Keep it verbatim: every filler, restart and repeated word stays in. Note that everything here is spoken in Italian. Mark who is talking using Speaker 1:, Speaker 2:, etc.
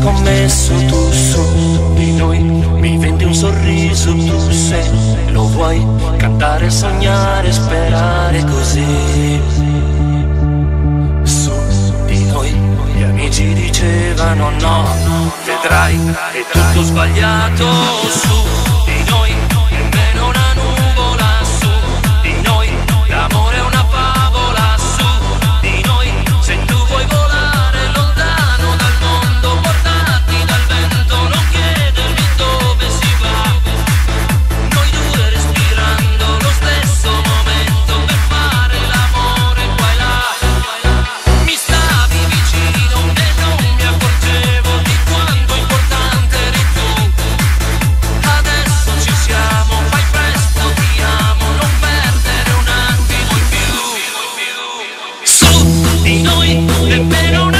Speaker 1: scommesso tu su di noi, mi vendi un sorriso tu se lo vuoi, cantare, sognare, sperare così. Su di noi gli amici dicevano no, vedrai è tutto sbagliato. Su di noi nemmeno una nuvola, su di noi l'amore è una favola, su di noi se tu vuoi volare lontano dal mondo, portati dal vento, non chiedermi dove si va, noi due respirando lo stesso momento per fare l'amore qua e là. Mi stavi vicino e non mi accorgevo di quanto importante eri tu, adesso ci siamo, fai presto, ti amo, non perdere un attimo in più. Su di noi nemmeno